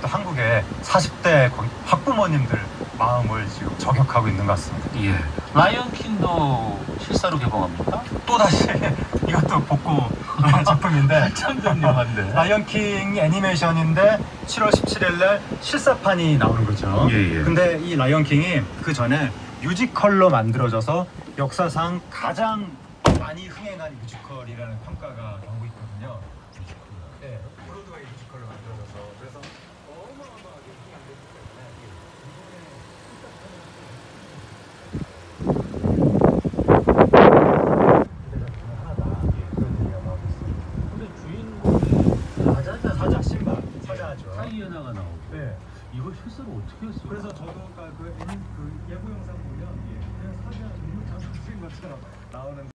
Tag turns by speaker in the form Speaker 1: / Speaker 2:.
Speaker 1: 또 한국의 40대 학부모님들 마음을 지금 저격하고 있는 것 같습니다.
Speaker 2: 예. 라이언킹도 실사로 개봉합니까?
Speaker 1: 또다시 이것도 복고 제품인데
Speaker 2: 참 훌륭한데.
Speaker 1: 라이언킹 애니메이션인데 7월 17일 날 실사판이 나오는 거죠.
Speaker 2: 예.
Speaker 1: 근데 이 라이언킹이 그 전에 뮤지컬로 만들어져서 역사상 가장 많이 흥행한 뮤지컬이라는 평가가 나오고 있거든요. 네, 브로드웨이 뮤지컬로 만들어져서 그래서 어마어마하게 흥행한 사자 신발 사자죠.
Speaker 2: 하이에나가 나오고.
Speaker 1: 네.
Speaker 2: 이걸 실사로 어떻게 했어요?
Speaker 1: 그래서 저도 그 예고 영상 보면 그냥 사자 눈을 감고 있는 것처럼 나오는.